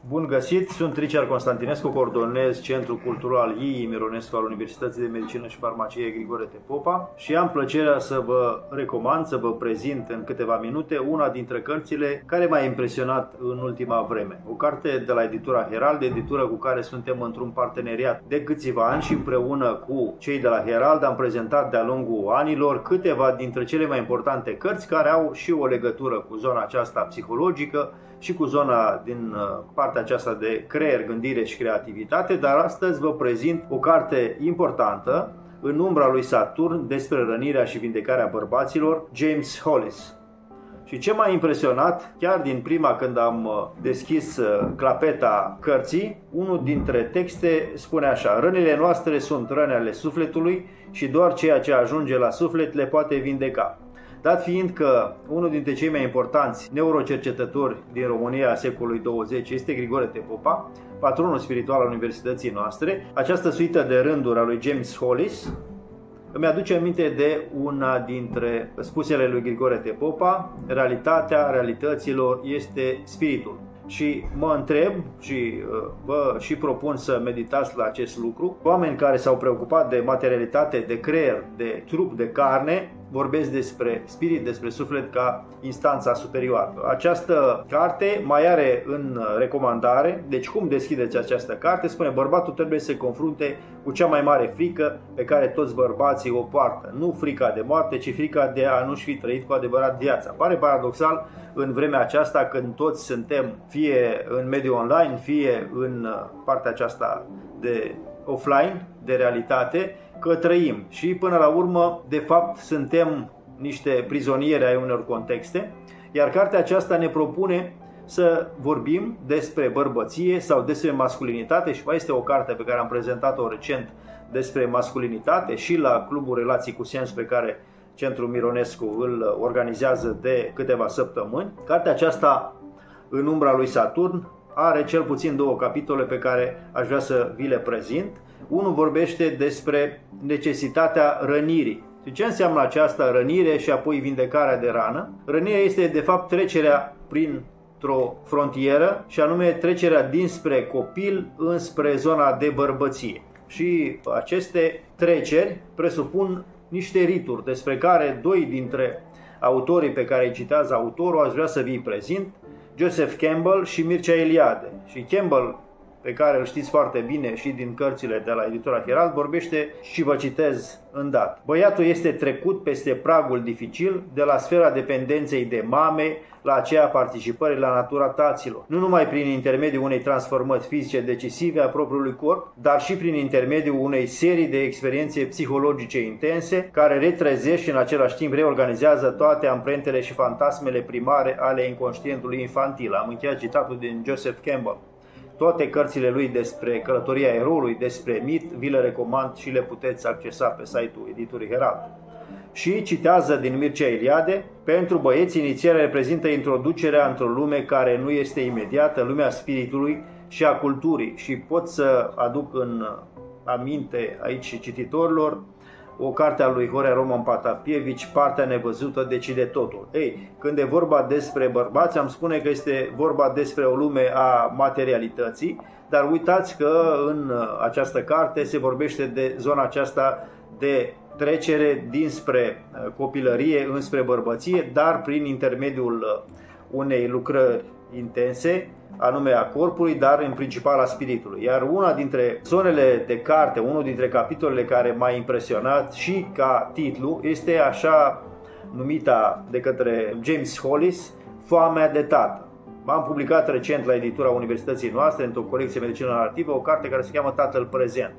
Bun găsit! Sunt Richard Constantinescu, coordonez Centrul Cultural I.I. Mironescu al Universității de Medicină și Farmacie Grigore Tepopa și am plăcerea să vă recomand, să vă prezint în câteva minute una dintre cărțile care m-a impresionat în ultima vreme. O carte de la editura Herald, editură cu care suntem într-un parteneriat de câțiva ani și împreună cu cei de la Herald am prezentat de-a lungul anilor câteva dintre cele mai importante cărți care au și o legătură cu zona aceasta psihologică și cu zona din partea aceasta de creier, gândire și creativitate, dar astăzi vă prezint o carte importantă, În umbra lui Saturn, despre rănirea și vindecarea bărbaților, James Hollis. Și ce m-a impresionat, chiar din prima când am deschis clapeta cărții, unul dintre texte spune așa: rănile noastre sunt răni ale sufletului și doar ceea ce ajunge la suflet le poate vindeca. Dat fiind că unul dintre cei mai importanți neurocercetători din România a secolului 20 este Grigore Tepopa, patronul spiritual al universității noastre, această suită de rânduri a lui James Hollis îmi aduce aminte de una dintre spusele lui Grigore Tepopa: realitatea realităților este spiritul. Și mă întreb și vă și propun să meditați la acest lucru. Oameni care s-au preocupat de materialitate, de creier, de trup, de carne, vorbesc despre spirit, despre suflet ca instanța superioară. Această carte mai are în recomandare, deci cum deschideți această carte, spune: bărbatul trebuie să se confrunte cu cea mai mare frică pe care toți bărbații o poartă. Nu frica de moarte, ci frica de a nu-și fi trăit cu adevărat viața. Pare paradoxal în vremea aceasta când toți suntem fie în mediul online, fie în partea aceasta de offline, de realitate, că trăim și până la urmă de fapt suntem niște prizonieri ai unor contexte, iar cartea aceasta ne propune să vorbim despre bărbăție sau despre masculinitate. Și mai este o carte pe care am prezentat-o recent despre masculinitate și la Clubul Relații cu Sens pe care Centrul Mironescu îl organizează de câteva săptămâni. Cartea aceasta, În umbra lui Saturn, are cel puțin două capitole pe care aș vrea să vi le prezint. Unul vorbește despre necesitatea rănirii. Și ce înseamnă această rănire și apoi vindecarea de rană? Rănirea este de fapt trecerea printr-o frontieră, și anume trecerea dinspre copil înspre zona de bărbăție. Și aceste treceri presupun niște rituri despre care doi dintre autorii pe care îi citează autorul aș vrea să vi-i prezint: Joseph Campbell și Mircea Eliade. Și Campbell, pe care îl știți foarte bine și din cărțile de la editura Herald, vorbește, și vă citez îndată: băiatul este trecut peste pragul dificil de la sfera dependenței de mame la aceea participării la natura taților, nu numai prin intermediul unei transformări fizice decisive a propriului corp, dar și prin intermediul unei serii de experiențe psihologice intense care retrezesc și în același timp reorganizează toate amprentele și fantasmele primare ale inconștientului infantil. Am încheiat citatul din Joseph Campbell. Toate cărțile lui despre călătoria eroului, despre mit, vi le recomand și le puteți accesa pe site-ul editurii Herald. Și citează din Mircea Eliade: pentru băieți, inițierea reprezintă introducerea într-o lume care nu este imediată, lumea spiritului și a culturii. Și pot să aduc în aminte aici cititorilor o carte a lui Horea Roman Patapievici, Partea nevăzută decide totul. Ei, când e vorba despre bărbați, am spune că este vorba despre o lume a materialității, dar uitați că în această carte se vorbește de zona aceasta de trecere dinspre copilărie înspre bărbăție, dar prin intermediul unei lucrări intense, anume a corpului, dar în principal a spiritului. Iar una dintre zonele de carte, unul dintre capitolele care m-a impresionat și ca titlu, este așa numita de către James Hollis, Foamea de tată. Am publicat recent la editura universității noastre, într-o colecție medicină narrativă, o carte care se cheamă Tatăl prezent.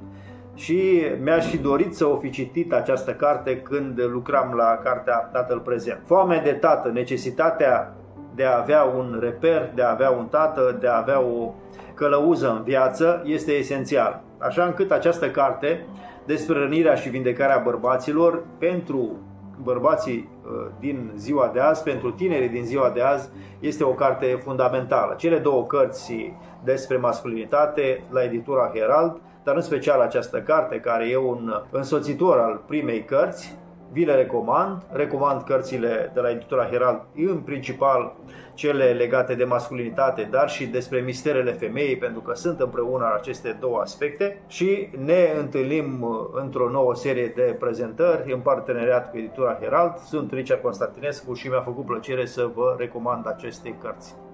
Și mi-aș fi dorit să o fi citit această carte când lucram la cartea Tatăl prezent. Foamea de tată, necesitatea de a avea un reper, de a avea un tată, de a avea o călăuză în viață este esențial. Așa încât această carte despre rănirea și vindecarea bărbaților, pentru bărbații din ziua de azi, pentru tinerii din ziua de azi, este o carte fundamentală. Cele două cărți despre masculinitate la editura Herald, dar în special această carte, care e un însoțitor al primei cărți, vi le recomand cărțile de la editura Herald, în principal cele legate de masculinitate, dar și despre misterele femeii, pentru că sunt împreună aceste două aspecte, și ne întâlnim într-o nouă serie de prezentări în parteneriat cu editura Herald. Sunt Richard Constantinescu și mi-a făcut plăcere să vă recomand aceste cărți.